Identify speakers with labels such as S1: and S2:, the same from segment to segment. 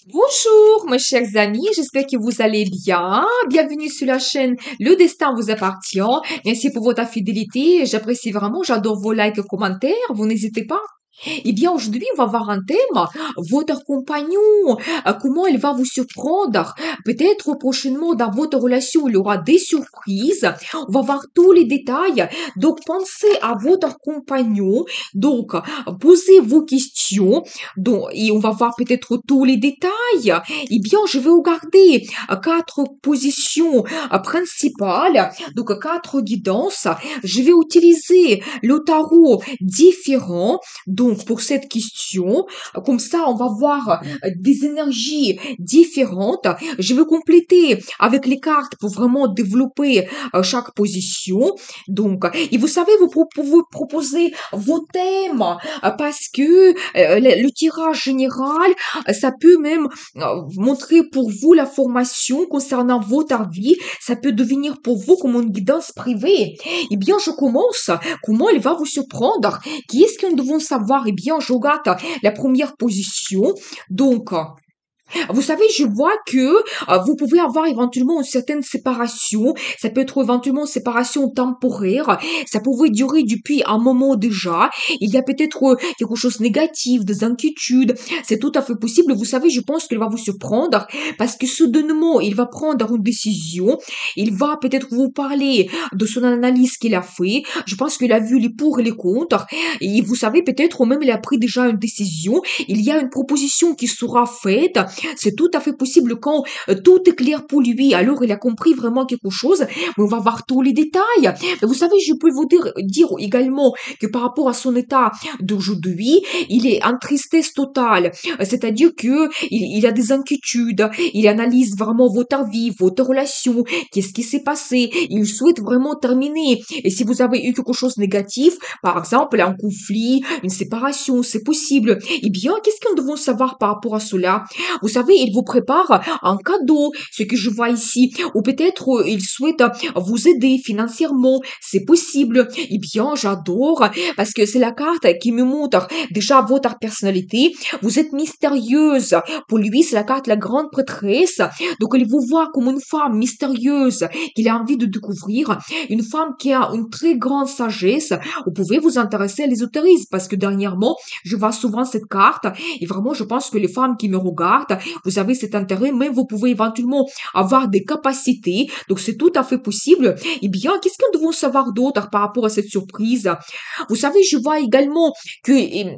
S1: Bonjour, mes chers amis, j'espère que vous allez bien. Bienvenue sur la chaîne Le Destin vous appartient. Merci pour votre fidélité. J'apprécie vraiment, j'adore vos likes et commentaires. Vous n'hésitez pas. Eh bien, aujourd'hui, on va voir un thème. Votre compagnon, comment il va vous surprendre. Peut-être prochainement, dans votre relation, il y aura des surprises. On va voir tous les détails. Donc, pensez à votre compagnon. Donc, posez vos questions. Donc, et on va voir peut-être tous les détails. Eh bien, je vais regarder quatre positions principales. Donc, quatre guidances. Je vais utiliser le tarot différent. Donc, pour cette question, comme ça, on va voir des énergies différentes. Je vais compléter avec les cartes pour vraiment développer chaque position. Donc, et vous savez, vous pouvez proposer vos thèmes parce que le tirage général, ça peut même montrer pour vous la formation concernant votre vie. Ça peut devenir pour vous comme une guidance privée. Eh bien, je commence. Comment il va vous surprendre? Qui est-ce que nous devons savoir? Eh bien, je regarde la première position. Donc, vous savez, je vois que vous pouvez avoir éventuellement une certaine séparation. Ça peut être éventuellement une séparation temporaire. Ça pouvait durer depuis un moment déjà. Il y a peut-être quelque chose de négatif, des inquiétudes. C'est tout à fait possible. Vous savez, je pense qu'il va vous surprendre parce que soudainement, il va prendre une décision. Il va peut-être vous parler de son analyse qu'il a fait. Je pense qu'il a vu les pour et les contre. Et vous savez, peut-être même il a pris déjà une décision. Il y a une proposition qui sera faite. C'est tout à fait possible quand tout est clair pour lui. Alors, il a compris vraiment quelque chose, mais on va voir tous les détails. Mais vous savez, je peux vous dire également que par rapport à son état d'aujourd'hui, il est en tristesse totale. C'est-à-dire que il a des inquiétudes. Il analyse vraiment votre vie, votre relation. Qu'est-ce qui s'est passé? Il souhaite vraiment terminer. Et si vous avez eu quelque chose de négatif, par exemple, un conflit, une séparation, c'est possible. Eh bien, qu'est-ce que nous devons savoir par rapport à cela? Vous savez, il vous prépare un cadeau, ce que je vois ici. Ou peut-être il souhaite vous aider financièrement. C'est possible. Eh bien, j'adore parce que c'est la carte qui me montre déjà votre personnalité. Vous êtes mystérieuse. Pour lui, c'est la carte la grande prêtresse. Donc, il vous voit comme une femme mystérieuse qu'il a envie de découvrir. Une femme qui a une très grande sagesse. Vous pouvez vous intéresser à l'ésotérisme parce que dernièrement, je vois souvent cette carte et vraiment, je pense que les femmes qui me regardent, vous avez cet intérêt, mais vous pouvez éventuellement avoir des capacités. Donc, c'est tout à fait possible. Eh bien, qu'est-ce que nous devons savoir d'autre par rapport à cette surprise? Vous savez, je vois également que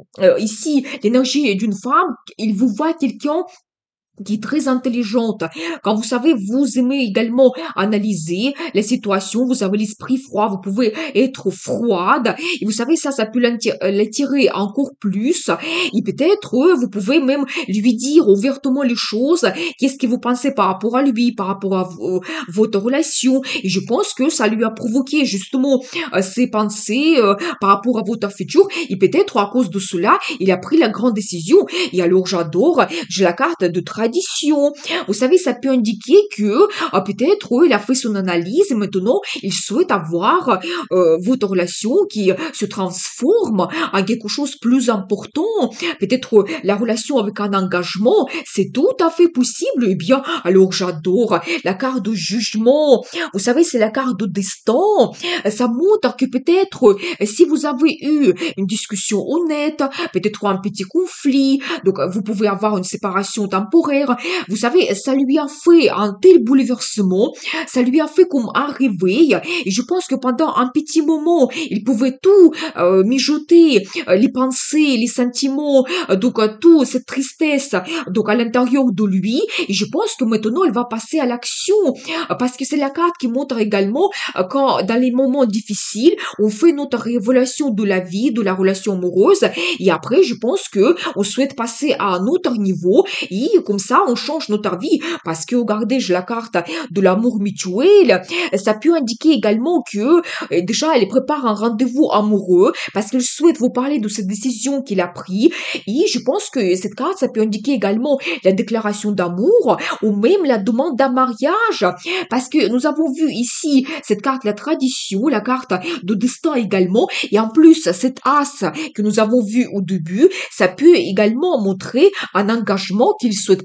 S1: ici, l'énergie d'une femme, il vous voit quelqu'un qui est très intelligente. Quand vous savez, vous aimez également analyser les situations, vous avez l'esprit froid, vous pouvez être froide, et vous savez, ça peut l'attirer encore plus, et peut-être, vous pouvez même lui dire ouvertement les choses, qu'est-ce que vous pensez par rapport à lui, par rapport à votre relation, et je pense que ça lui a provoqué justement ces pensées par rapport à votre futur, et peut-être à cause de cela, il a pris la grande décision, et alors j'adore, j'ai la carte de tradition. Vous savez, ça peut indiquer que peut-être il a fait son analyse et maintenant il souhaite avoir votre relation qui se transforme en quelque chose de plus important. Peut-être la relation avec un engagement, c'est tout à fait possible. Eh bien, alors j'adore la carte de jugement. Vous savez, c'est la carte de destin. Ça montre que peut-être si vous avez eu une discussion honnête, peut-être un petit conflit, donc vous pouvez avoir une séparation temporaire. Vous savez, ça lui a fait un tel bouleversement, ça lui a fait comme un réveil. Et je pense que pendant un petit moment, il pouvait tout mijoter, les pensées, les sentiments, tout cette tristesse, donc à l'intérieur de lui. Et je pense que maintenant, il va passer à l'action, parce que c'est la carte qui montre également quand dans les moments difficiles, on fait notre révélation de la vie, de la relation amoureuse, et après, je pense que on souhaite passer à un autre niveau, et comme ça, on change notre vie, parce que regardez, j'ai la carte de l'amour mutuel, ça peut indiquer également que déjà, elle prépare un rendez-vous amoureux, parce qu'elle souhaite vous parler de cette décision qu'il a prise, et je pense que cette carte, ça peut indiquer également la déclaration d'amour, ou même la demande d'un mariage, parce que nous avons vu ici cette carte, la tradition, la carte de destin également, et en plus, cette as que nous avons vu au début, ça peut également montrer un engagement qu'il souhaite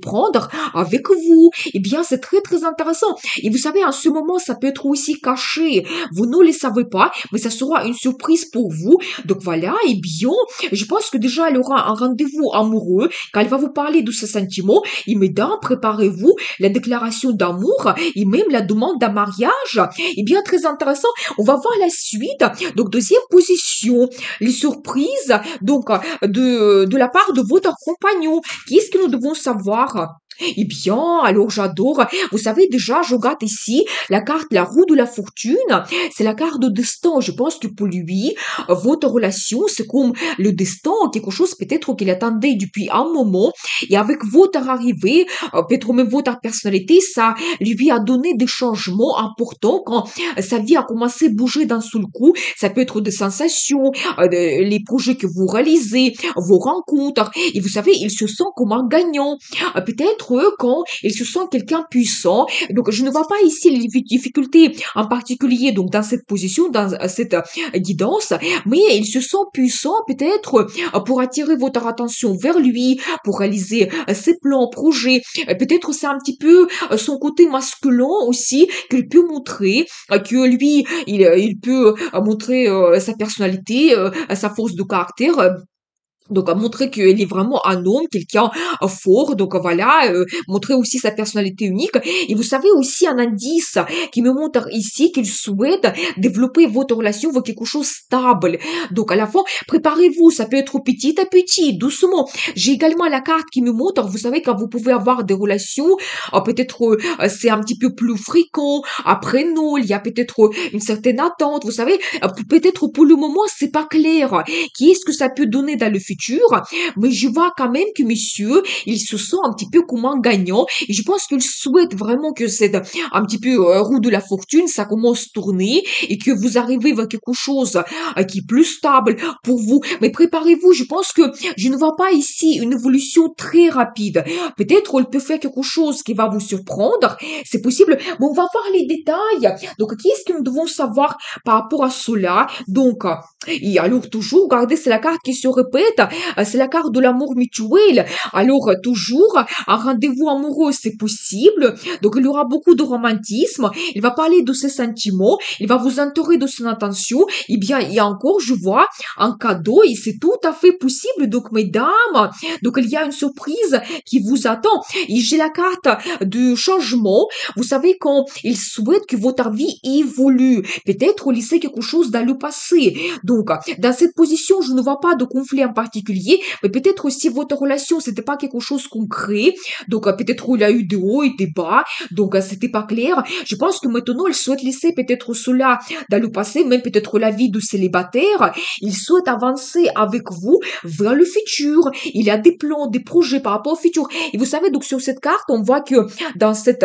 S1: surprendre avec vous. Eh bien, c'est très, très intéressant. Et vous savez, en ce moment, ça peut être aussi caché. Vous ne le savez pas, mais ça sera une surprise pour vous. Donc voilà, eh bien, je pense que déjà, elle aura un rendez-vous amoureux quand elle va vous parler de ses sentiments. Et mesdames, préparez-vous la déclaration d'amour et même la demande d'un mariage. Eh bien, très intéressant. On va voir la suite. Donc, deuxième position, les surprises, donc, de la part de votre compagnon. Qu'est-ce que nous devons savoir? Eh bien, alors j'adore. Vous savez déjà, je regarde ici la carte, la roue de la fortune. C'est la carte de destin. Je pense que pour lui, votre relation, c'est comme le destin, quelque chose peut-être qu'il attendait depuis un moment. Et avec votre arrivée, peut-être même votre personnalité, ça lui a donné des changements importants quand sa vie a commencé à bouger d'un seul coup. Ça peut être des sensations, les projets que vous réalisez, vos rencontres. Et vous savez, il se sent comme un gagnant. Peut-être quand il se sent quelqu'un puissant. Donc, je ne vois pas ici les difficultés en particulier donc dans cette position, dans cette guidance, mais il se sent puissant peut-être pour attirer votre attention vers lui, pour réaliser ses plans, projets. Peut-être c'est un petit peu son côté masculin aussi qu'il peut montrer, que lui, il peut montrer sa personnalité, sa force de caractère. Donc, à montrer qu'il est vraiment un homme, quelqu'un fort. Donc, voilà, montrer aussi sa personnalité unique. Et vous savez aussi un indice qui me montre ici qu'il souhaite développer votre relation avec quelque chose de stable. Donc, à la fois, préparez-vous, ça peut être petit à petit, doucement. J'ai également la carte qui me montre, vous savez, quand vous pouvez avoir des relations, peut-être c'est un petit peu plus fréquent. Après, non, il y a peut-être une certaine attente. Vous savez, peut-être pour le moment, c'est pas clair. Qu'est-ce que ça peut donner dans le futur? Mais je vois quand même que monsieur, il se sent un petit peu comme un gagnant et je pense qu'il souhaite vraiment que cette un petit peu roue de la fortune, ça commence à tourner et que vous arrivez vers quelque chose qui est plus stable pour vous. Mais préparez-vous, je pense que je ne vois pas ici une évolution très rapide. Peut-être il peut faire quelque chose qui va vous surprendre, c'est possible, mais on va voir les détails. Donc, qu'est-ce que nous devons savoir par rapport à cela? Donc, et alors toujours, regardez, c'est la carte qui se répète, c'est la carte de l'amour mutuel. Alors toujours, un rendez-vous amoureux, c'est possible. Donc il y aura beaucoup de romantisme. Il va parler de ses sentiments. Il va vous entourer de son attention. Eh bien, il y a encore, je vois, un cadeau et c'est tout à fait possible. Donc mesdames, donc il y a une surprise qui vous attend. Et j'ai la carte du changement. Vous savez, quand il souhaite que votre vie évolue, peut-être laisser quelque chose dans le passé. Donc, dans cette position, je ne vois pas de conflit en particulier, mais peut-être aussi votre relation, c'était pas quelque chose de concret. Donc, peut-être il y a eu des hauts et des bas. Donc, c'était pas clair. Je pense que maintenant, il souhaite laisser peut-être cela dans le passé, même peut-être la vie de célibataire. Il souhaite avancer avec vous vers le futur. Il a des plans, des projets par rapport au futur. Et vous savez, donc, sur cette carte, on voit que dans cette,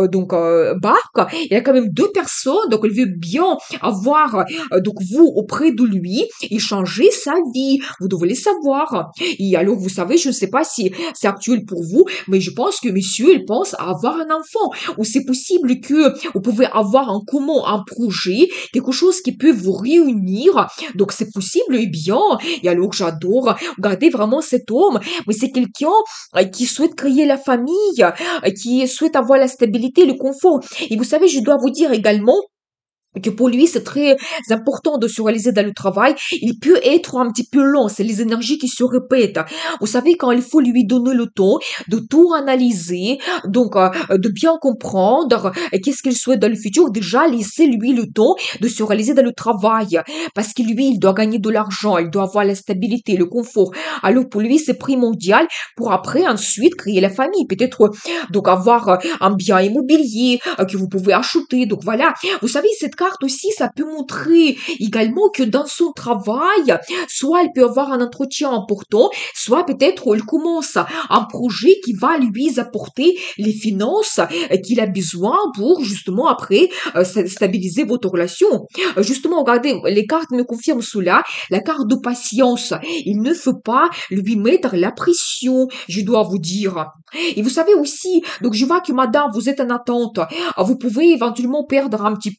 S1: barque, il y a quand même deux personnes. Donc, il veut bien avoir, donc, vous auprès de lui et changer sa vie. Vous devez le savoir. Et alors, vous savez, je ne sais pas si c'est actuel pour vous, mais je pense que monsieur, il pense à avoir un enfant. Ou c'est possible que vous pouvez avoir en commun un projet, quelque chose qui peut vous réunir. Donc, c'est possible, eh bien. Et alors, j'adore. Regardez vraiment cet homme. Mais c'est quelqu'un qui souhaite créer la famille, qui souhaite avoir la stabilité, le confort. Et vous savez, je dois vous dire également que pour lui, c'est très important de se réaliser dans le travail. Il peut être un petit peu lent, c'est les énergies qui se répètent. Vous savez, quand il faut lui donner le temps de tout analyser, donc de bien comprendre qu'est-ce qu'il souhaite dans le futur, déjà laissez-lui le temps de se réaliser dans le travail. Parce que lui, il doit gagner de l'argent, il doit avoir la stabilité, le confort. Alors pour lui, c'est primordial pour après, ensuite, créer la famille. Peut-être donc avoir un bien immobilier que vous pouvez acheter. Donc voilà, vous savez, cette carte aussi, ça peut montrer également que dans son travail, soit elle peut avoir un entretien important, soit peut-être elle commence un projet qui va lui apporter les finances qu'il a besoin pour justement après stabiliser votre relation. Justement, regardez, les cartes me confirment cela. La carte de patience, il ne faut pas lui mettre la pression, je dois vous dire. Et vous savez aussi, donc je vois que madame, vous êtes en attente. Vous pouvez éventuellement perdre un petit peu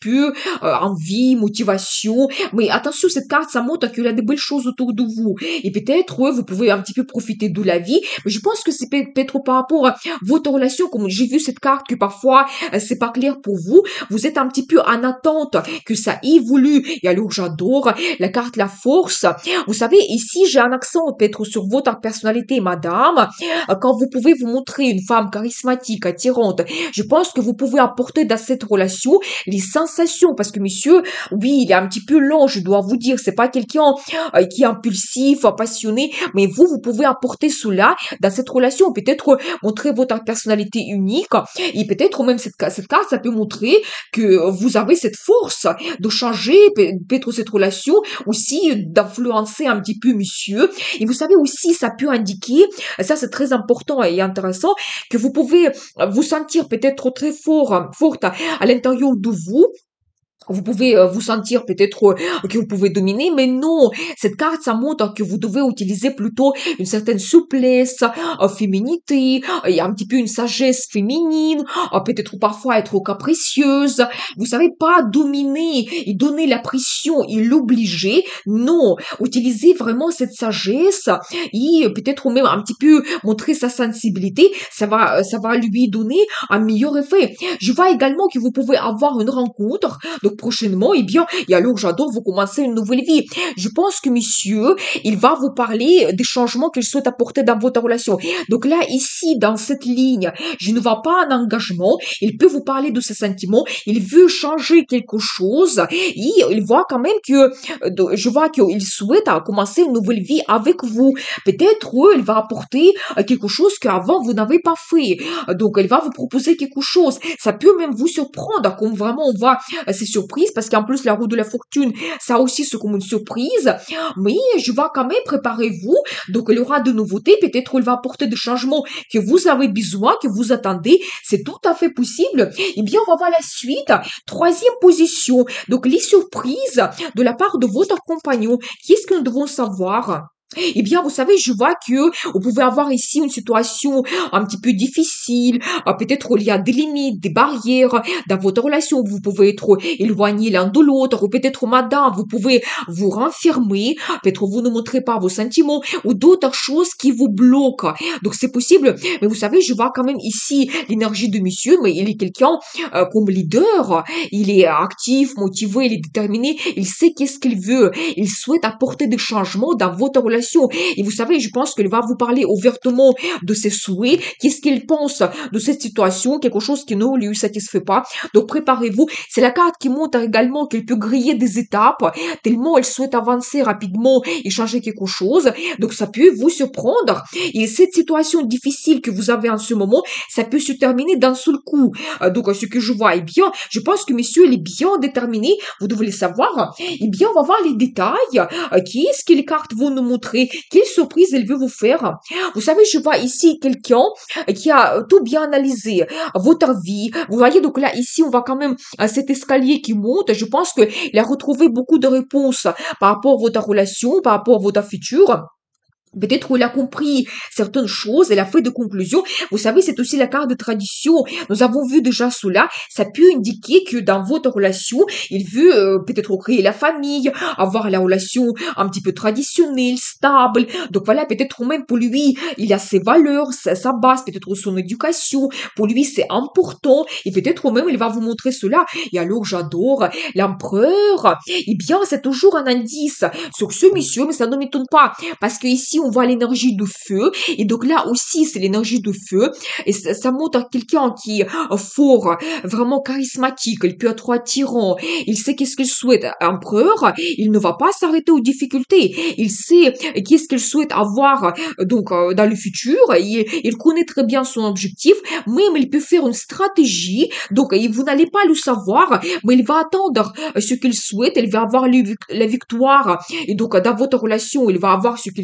S1: envie, motivation. Mais attention, cette carte, ça montre qu'il y a de belles choses autour de vous. Et peut-être, vous pouvez un petit peu profiter de la vie. Mais je pense que c'est peut-être par rapport à votre relation, comme j'ai vu cette carte, que parfois, c'est pas clair pour vous. Vous êtes un petit peu en attente que ça évolue. Et alors, j'adore la carte La Force. Vous savez, ici, j'ai un accent peut-être sur votre personnalité, madame. Quand vous pouvez vous montrer une femme charismatique, attirante, je pense que vous pouvez apporter dans cette relation les sensations. Parce que, monsieur, oui, il est un petit peu lent, je dois vous dire. C'est pas quelqu'un qui est impulsif, passionné. Mais vous pouvez apporter cela dans cette relation. Peut-être montrer votre personnalité unique. Et peut-être même cette carte, ça peut montrer que vous avez cette force de changer peut-être cette relation, aussi d'influencer un petit peu monsieur. Et vous savez aussi, ça peut indiquer, ça c'est très important et intéressant, que vous pouvez vous sentir peut-être très forte à l'intérieur de vous. Vous pouvez vous sentir peut-être que vous pouvez dominer, mais non. Cette carte, ça montre que vous devez utiliser plutôt une certaine souplesse, féminité, et un petit peu une sagesse féminine, peut-être parfois être capricieuse. Vous savez, pas dominer et donner la pression et l'obliger. Non. Utilisez vraiment cette sagesse et peut-être même un petit peu montrer sa sensibilité. Ça va lui donner un meilleur effet. Je vois également que vous pouvez avoir une rencontre donc prochainement, eh bien, et alors j'adore vous commencer une nouvelle vie. Je pense que monsieur, il va vous parler des changements qu'il souhaite apporter dans votre relation. Donc là, ici, dans cette ligne, je ne vois pas un engagement. Il peut vous parler de ses sentiments. Il veut changer quelque chose. Et il voit quand même que, je vois qu'il souhaite commencer une nouvelle vie avec vous. Peut-être, il va apporter quelque chose qu'avant vous n'avez pas fait. Donc, il va vous proposer quelque chose. Ça peut même vous surprendre, comme vraiment on voit ces surprises, parce qu'en plus, la roue de la fortune, ça aussi, c'est comme une surprise. Mais je vais quand même préparez-vous. Donc, il y aura de nouveautés. Peut-être il va apporter des changements que vous avez besoin, que vous attendez. C'est tout à fait possible. Eh bien, on va voir la suite. Troisième position. Donc, les surprises de la part de votre compagnon. Qu'est-ce que nous devons savoir? Eh bien, vous savez, je vois que vous pouvez avoir ici une situation un petit peu difficile. Peut-être il y a des limites, des barrières dans votre relation. Vous pouvez être éloigné l'un de l'autre. Ou peut-être, madame, vous pouvez vous renfermer. Peut-être vous ne montrez pas vos sentiments ou d'autres choses qui vous bloquent. Donc, c'est possible. Mais vous savez, je vois quand même ici l'énergie de monsieur, mais il est quelqu'un comme leader. Il est actif, motivé, il est déterminé. Il sait qu'est-ce qu'il veut. Il souhaite apporter des changements dans votre relation. Et vous savez, je pense qu'il va vous parler ouvertement de ses souhaits, qu'est-ce qu'il pense de cette situation, quelque chose qui ne lui satisfait pas. Donc préparez-vous. C'est la carte qui montre également qu'il peut griller des étapes, tellement elle souhaite avancer rapidement et changer quelque chose. Donc ça peut vous surprendre. Et cette situation difficile que vous avez en ce moment, ça peut se terminer d'un seul coup. Donc ce que je vois, eh bien, je pense que monsieur, il est bien déterminé. Vous devez le savoir. Eh bien, on va voir les détails. Qu'est-ce que les cartes vont nous montrer? Quelle surprise elle veut vous faire? Vous savez, je vois ici quelqu'un qui a tout bien analysé votre vie. Vous voyez, donc là, ici, on voit quand même cet escalier qui monte. Je pense qu'il a retrouvé beaucoup de réponses par rapport à votre relation, par rapport à votre futur. Peut-être qu'il a compris certaines choses, elle a fait des conclusions. Vous savez, c'est aussi la carte de tradition. Nous avons vu déjà cela. Ça peut indiquer que dans votre relation, il veut peut-être créer la famille, avoir la relation un petit peu traditionnelle, stable. Donc voilà, peut-être même pour lui, il a ses valeurs, sa base, peut-être son éducation. Pour lui, c'est important. Et peut-être même, il va vous montrer cela. Et alors, j'adore l'empereur. Eh bien, c'est toujours un indice sur ce monsieur, mais ça ne m'étonne pas. Parce que ici, on voit l'énergie de feu. Et donc là aussi, c'est l'énergie de feu. Et ça montre à quelqu'un qui est fort, vraiment charismatique. Il peut être attirant. Il sait qu'est-ce qu'il souhaite. Empereur, il ne va pas s'arrêter aux difficultés. Il sait qu'est-ce qu'il souhaite avoir donc dans le futur. Il connaît très bien son objectif. Même il peut faire une stratégie. Donc vous n'allez pas le savoir, mais il va attendre ce qu'il souhaite. Il va avoir la victoire. Et donc dans votre relation, il va avoir ce qu'il souhaite.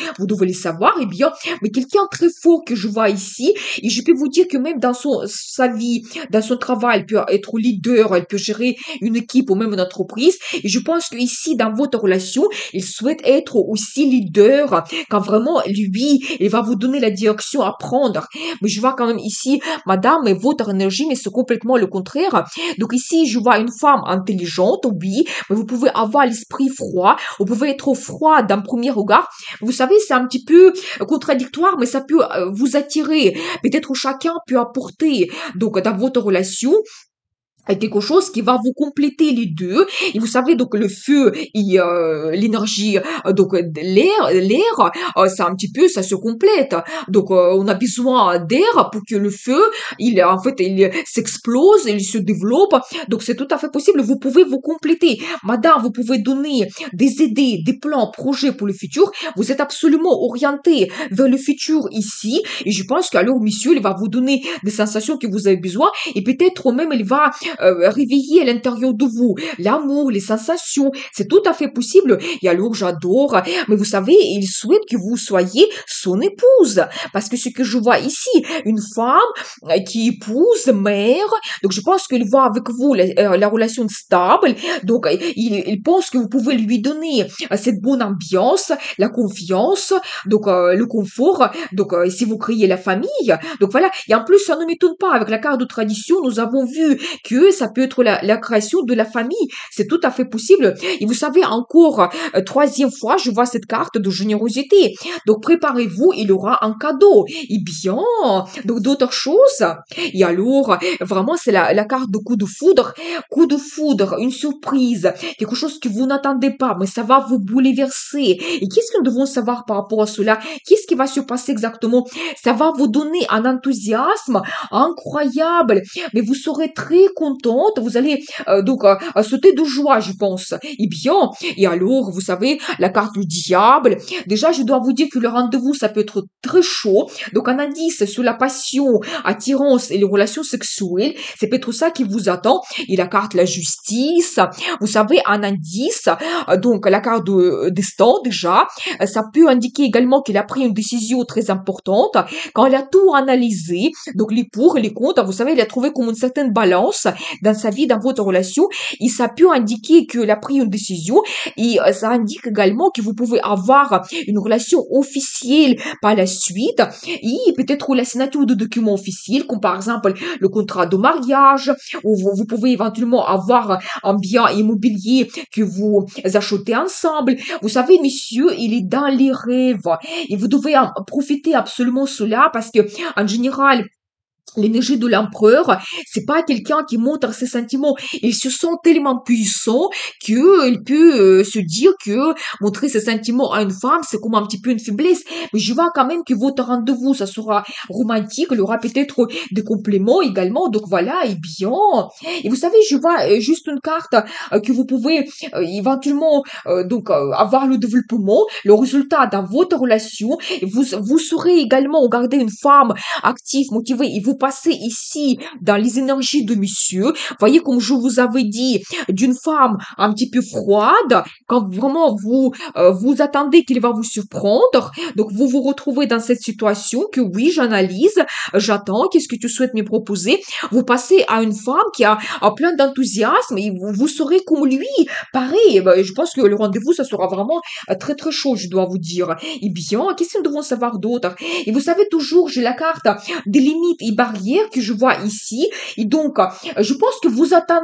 S1: vous devez le savoir, eh bien, mais quelqu'un très fort que je vois ici, et je peux vous dire que même dans sa vie, dans son travail, elle peut être leader, elle peut gérer une équipe ou même une entreprise, et je pense que ici, dans votre relation, il souhaite être aussi leader, quand vraiment, lui, il va vous donner la direction à prendre. Mais je vois quand même ici, madame, mais votre énergie, mais c'est complètement le contraire. Donc ici, je vois une femme intelligente, oui, mais vous pouvez avoir l'esprit froid, vous pouvez être froid d'un premier regard. Vous savez, c'est un petit peu contradictoire, mais ça peut vous attirer. Peut-être chacun peut apporter, donc, dans votre relation, quelque chose qui va vous compléter les deux. Et vous savez, donc, le feu et l'énergie, donc, de l'air, c'est un petit peu, ça se complète. Donc, on a besoin d'air pour que le feu, en fait, il s'explose, il se développe. Donc, c'est tout à fait possible. Vous pouvez vous compléter. Madame, vous pouvez donner des idées, des plans, projets pour le futur. Vous êtes absolument orienté vers le futur ici. Et je pense qu'alors, monsieur, il va vous donner des sensations que vous avez besoin. Et peut-être même, il va réveiller à l'intérieur de vous l'amour, les sensations. C'est tout à fait possible. Et alors, j'adore. Mais vous savez, il souhaite que vous soyez son épouse. Parce que ce que je vois ici, une femme qui épouse, mère. Donc, je pense qu'il voit avec vous la relation stable. Donc, il pense que vous pouvez lui donner cette bonne ambiance, la confiance, donc le confort. Donc, si vous créez la famille, donc voilà. Et en plus, ça ne m'étonne pas. Avec la carte de tradition, nous avons vu que ça peut être la création de la famille. C'est tout à fait possible. Et vous savez, encore, troisième fois, je vois cette carte de générosité. Donc, préparez-vous, il y aura un cadeau. Et bien, donc d'autres choses. Et alors, vraiment, c'est la carte de coup de foudre. Coup de foudre, une surprise, quelque chose que vous n'attendez pas, mais ça va vous bouleverser. Et qu'est-ce que nous devons savoir par rapport à cela? Qu'est-ce qui va se passer exactement? Ça va vous donner un enthousiasme incroyable, mais vous serez très contente, vous allez donc sauter de joie, je pense. Et bien, et alors, vous savez, la carte du diable, déjà, je dois vous dire que le rendez-vous, ça peut être très chaud, donc un indice sur la passion, attirance et les relations sexuelles, c'est peut-être ça qui vous attend. Et la carte la justice, vous savez, un indice, donc la carte de destin, déjà, ça peut indiquer également qu'il a pris une décision très importante, quand il a tout analysé, donc les pour et les contre, vous savez, il a trouvé comme une certaine balance dans sa vie, dans votre relation, et ça peut indiquer qu'il a pris une décision, et ça indique également que vous pouvez avoir une relation officielle par la suite, et peut-être la signature de documents officiels, comme par exemple le contrat de mariage, ou vous pouvez éventuellement avoir un bien immobilier que vous achetez ensemble. Vous savez, monsieur, il est dans les rêves, et vous devez en profiter absolument cela parce que, en général, l'énergie de l'empereur, c'est pas quelqu'un qui montre ses sentiments. Il se sent tellement puissant qu'il peut se dire que montrer ses sentiments à une femme, c'est comme un petit peu une faiblesse. Mais je vois quand même que votre rendez-vous, ça sera romantique. Il y aura peut-être des compléments également. Donc voilà, et bien. Et vous savez, je vois juste une carte que vous pouvez éventuellement donc avoir le développement, le résultat dans votre relation. Et vous saurez également garder une femme active, motivé, et vous passez ici dans les énergies de monsieur. Voyez, comme je vous avais dit, d'une femme un petit peu froide, quand vraiment vous attendez qu'il va vous surprendre, donc vous vous retrouvez dans cette situation que oui, j'analyse, j'attends, qu'est-ce que tu souhaites me proposer? Vous passez à une femme qui a plein d'enthousiasme et vous serez comme lui, pareil. Ben, je pense que le rendez-vous, ça sera vraiment très très chaud, je dois vous dire. Eh bien, qu'est-ce que nous devons savoir d'autre? Et vous savez, toujours, j'ai la carte des limites et barrières que je vois ici. Et donc, je pense que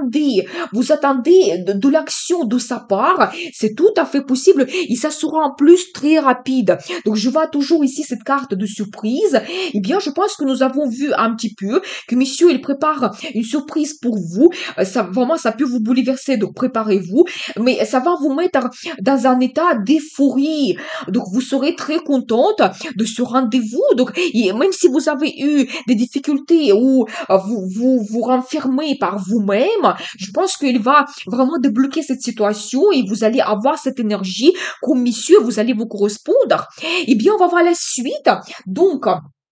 S1: vous attendez de l'action de sa part. C'est tout à fait possible et ça sera en plus très rapide. Donc, je vois toujours ici cette carte de surprise. Eh bien, je pense que nous avons vu un petit peu que monsieur, il prépare une surprise pour vous. Ça, vraiment, ça peut vous bouleverser. Donc, préparez-vous. Mais ça va vous mettre dans un état d'euphorie. Donc, vous serez très contente de ce rendez-vous. Donc, et même si vous avez eu des difficultés ou vous renfermez par vous-même, je pense qu'il va vraiment débloquer cette situation et vous allez avoir cette énergie comme monsieur, vous allez vous correspondre. Eh bien, on va voir la suite. Donc,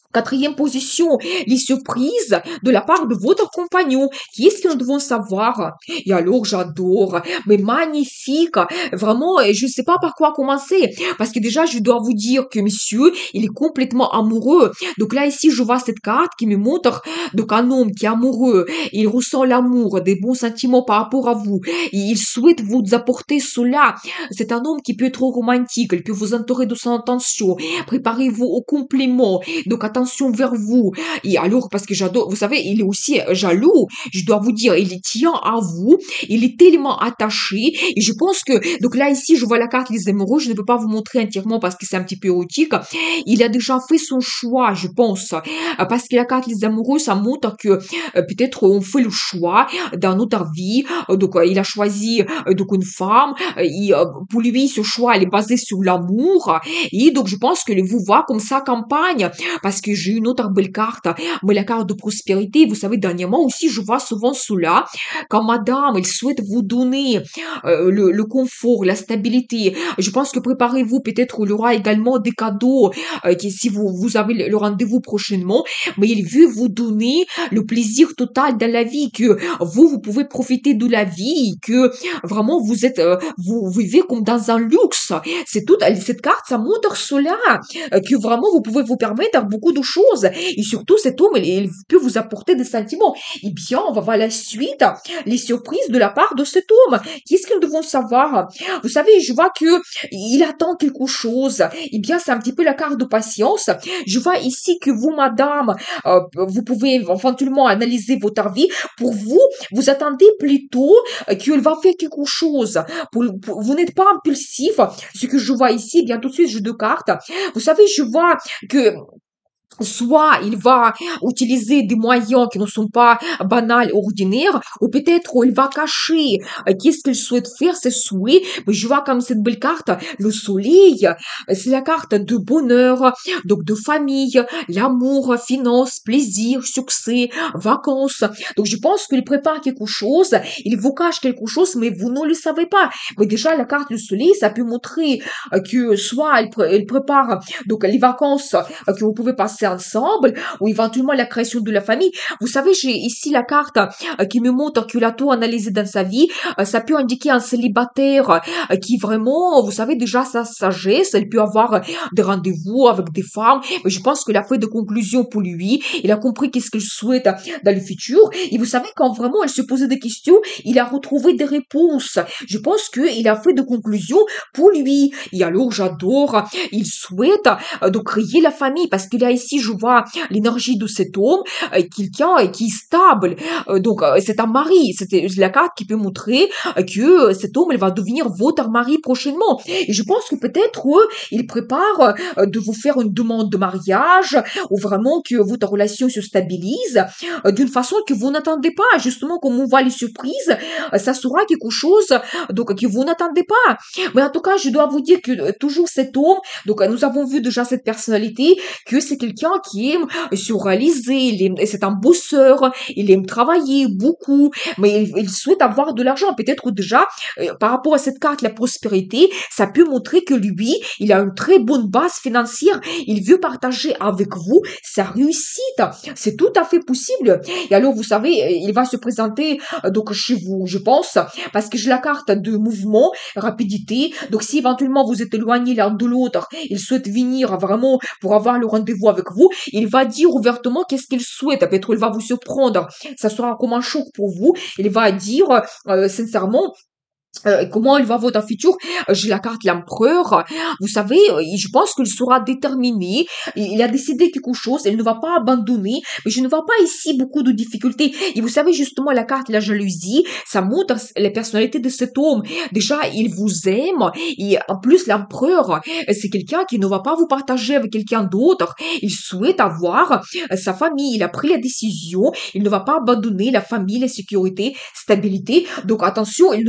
S1: Quatrième position, les surprises de la part de votre compagnon. Qui est-ce que nous devons savoir? Et alors, j'adore, mais magnifique. Vraiment, je ne sais pas par quoi commencer. Parce que déjà, je dois vous dire que monsieur, il est complètement amoureux. Donc là, ici, je vois cette carte qui me montre donc un homme qui est amoureux. Il ressent l'amour, des bons sentiments par rapport à vous. Et il souhaite vous apporter cela. C'est un homme qui peut être romantique. Il peut vous entourer de son attention. Préparez-vous au compliment. Donc attention vers vous. Et alors, parce que j'adore, vous savez, il est aussi jaloux. Je dois vous dire, il tient à vous. Il est tellement attaché. Et je pense que, donc là, ici, je vois la carte des amoureux. Je ne peux pas vous montrer entièrement parce que c'est un petit peu érotique. Il a déjà fait son choix, je pense. Parce que la carte des amoureux, ça montre que peut-être on fait le choix dans notre vie. Donc, il a choisi donc une femme. Pour lui, ce choix, il est basé sur l'amour. Et donc, je pense que vous voit comme ça campagne. Parce que j'ai une autre belle carte, mais la carte de prospérité. Vous savez, dernièrement aussi, je vois souvent cela. Quand madame, elle souhaite vous donner le confort, la stabilité. Je pense que préparez-vous, peut-être il y aura également des cadeaux si vous avez le rendez-vous prochainement, mais il veut vous donner le plaisir total dans la vie, que vous pouvez profiter de la vie, que vraiment vous vivez comme dans un luxe. C'est tout, cette carte, ça montre cela, que vraiment vous pouvez vous permettre beaucoup de choses. Et surtout, cet homme, il peut vous apporter des sentiments. Eh bien, on va voir la suite, les surprises de la part de cet homme. Qu'est-ce que nous devons savoir? Vous savez, je vois que il attend quelque chose. Eh bien, c'est un petit peu la carte de patience. Je vois ici que vous, madame, vous pouvez éventuellement analyser votre vie. Pour vous, vous attendez plutôt qu'il va faire quelque chose. Vous n'êtes pas impulsif. Ce que je vois ici, eh bien tout de suite, j'ai deux cartes. Vous savez, je vois que soit il va utiliser des moyens qui ne sont pas banals, ordinaires, ou peut-être il va cacher qu'est-ce qu'il souhaite faire, ses souhaits. Mais je vois comme cette belle carte, le soleil, c'est la carte de bonheur, donc de famille, l'amour, finance, plaisir, succès, vacances. Donc je pense qu'il prépare quelque chose, il vous cache quelque chose, mais vous ne le savez pas. Mais déjà, la carte du soleil, ça peut montrer que soit il prépare donc les vacances que vous pouvez passer ensemble, ou éventuellement la création de la famille. Vous savez, j'ai ici la carte qui me montre qu'il a tout analysé dans sa vie. Ça peut indiquer un célibataire qui vraiment, vous savez, déjà sa sagesse, elle peut avoir des rendez-vous avec des femmes, mais je pense qu'il a fait de conclusions pour lui. Il a compris qu'est-ce qu'il souhaite dans le futur. Et vous savez, quand vraiment elle se posait des questions, il a retrouvé des réponses. Je pense qu'il a fait de conclusions pour lui. Et alors, j'adore, il souhaite donc créer la famille, parce que là ici je vois l'énergie de cet homme, quelqu'un qui est stable. Donc c'est un mari, c'est la carte qui peut montrer que cet homme, il va devenir votre mari prochainement. Et je pense que peut-être il prépare de vous faire une demande de mariage, ou vraiment que votre relation se stabilise d'une façon que vous n'attendez pas. Justement, comme on voit les surprises, ça sera quelque chose donc que vous n'attendez pas. Mais en tout cas, je dois vous dire que toujours cet homme, donc nous avons vu déjà cette personnalité, que c'est quelqu'un qui aime se réaliser, c'est un bosseur, il aime travailler beaucoup, mais il souhaite avoir de l'argent. Peut-être déjà, par rapport à cette carte, la prospérité, ça peut montrer que lui, il a une très bonne base financière, il veut partager avec vous sa réussite. C'est tout à fait possible. Et alors, vous savez, il va se présenter donc chez vous, je pense, parce que j'ai la carte de mouvement, rapidité. Donc, si éventuellement vous êtes éloigné l'un de l'autre, il souhaite venir vraiment pour avoir le rendez-vous avec vous, il va dire ouvertement qu'est-ce qu'il souhaite. Peut-être il va vous surprendre. Ça sera comme un choc pour vous. Il va dire sincèrement comment il va votre futur. J'ai la carte l'empereur. Vous savez, je pense qu'il sera déterminé. Il a décidé quelque chose. Il ne va pas abandonner. Mais je ne vois pas ici beaucoup de difficultés. Et vous savez, justement, la carte la jalousie, ça montre la personnalité de cet homme. Déjà, il vous aime. Et en plus, l'empereur, c'est quelqu'un qui ne va pas vous partager avec quelqu'un d'autre. Il souhaite avoir sa famille. Il a pris la décision. Il ne va pas abandonner la famille, la sécurité, stabilité. Donc, attention, il ne faut pas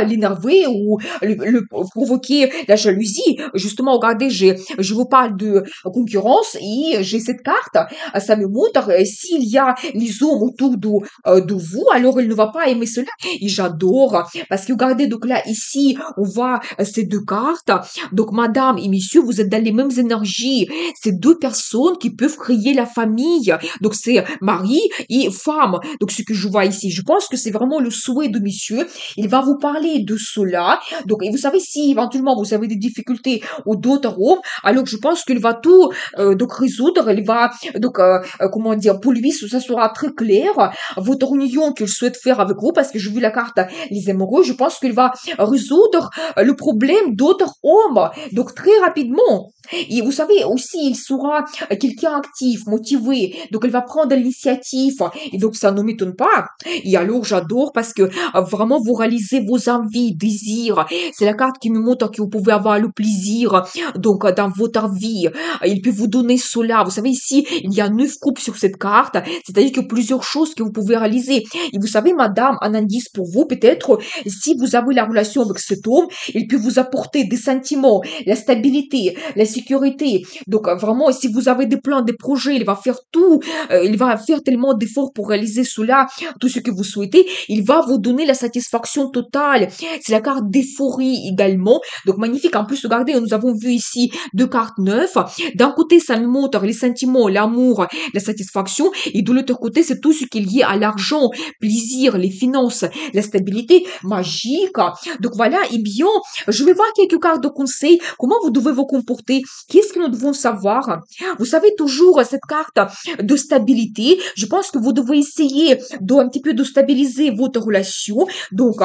S1: l'énerver ou provoquer la jalousie. Justement, regardez, je vous parle de concurrence et j'ai cette carte. Ça me montre s'il y a les hommes autour de vous, alors il ne va pas aimer cela. Et j'adore parce que regardez, donc là, ici, on voit ces deux cartes. Donc, madame et monsieur, vous êtes dans les mêmes énergies. C'est deux personnes qui peuvent créer la famille. Donc, c'est mari et femme. Donc, ce que je vois ici, je pense que c'est vraiment le souhait de monsieur. Il va vous parler de cela. Donc, et vous savez, si éventuellement vous avez des difficultés ou d'autres hommes, alors je pense qu'il va tout donc résoudre. Il va donc comment dire, pour lui, ça sera très clair. Votre union qu'il souhaite faire avec vous, parce que j'ai vu la carte les amoureux, je pense qu'il va résoudre le problème d'autres hommes. Donc très rapidement. Et vous savez aussi, il sera quelqu'un actif, motivé. Donc il va prendre l'initiative. Et donc ça ne m'étonne pas. Et alors j'adore parce que vraiment vous réalisez vos envies, désirs. C'est la carte qui me montre que vous pouvez avoir le plaisir donc dans votre vie. Il peut vous donner cela. Vous savez ici, il y a 9 coupes sur cette carte. C'est-à-dire que plusieurs choses que vous pouvez réaliser. Et vous savez, madame, un indice pour vous, peut-être, si vous avez la relation avec cet homme, il peut vous apporter des sentiments, la stabilité, la sécurité. Donc, vraiment, si vous avez des plans, des projets, il va faire tout. Il va faire tellement d'efforts pour réaliser cela, tout ce que vous souhaitez. Il va vous donner la satisfaction totale. C'est la carte d'euphorie également. Donc, magnifique. En plus, regardez, nous avons vu ici 2 cartes 9. D'un côté, ça nous montre les sentiments, l'amour, la satisfaction. Et de l'autre côté, c'est tout ce qui est lié à l'argent, plaisir, les finances, la stabilité magique. Donc voilà, eh bien, je vais voir quelques cartes de conseil. Comment vous devez vous comporter? Qu'est-ce que nous devons savoir? Vous savez toujours cette carte de stabilité. Je pense que vous devez essayer de un petit peu de stabiliser votre relation. Donc,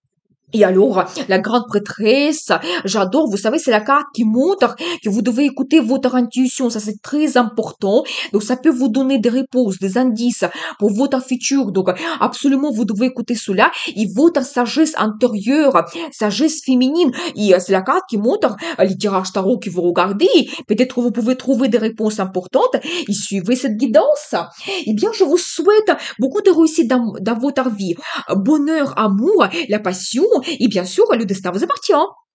S1: et alors, la grande prêtresse, j'adore, vous savez, c'est la carte qui montre que vous devez écouter votre intuition, ça c'est très important. Donc ça peut vous donner des réponses, des indices pour votre futur. Donc absolument, vous devez écouter cela. Et votre sagesse intérieure, sagesse féminine, et c'est la carte qui montre les tirages tarot que vous regardez. Peut-être vous pouvez trouver des réponses importantes et suivez cette guidance. Eh bien, je vous souhaite beaucoup de réussite dans votre vie. Bonheur, amour, la passion et bien sûr, le destin vous appartient.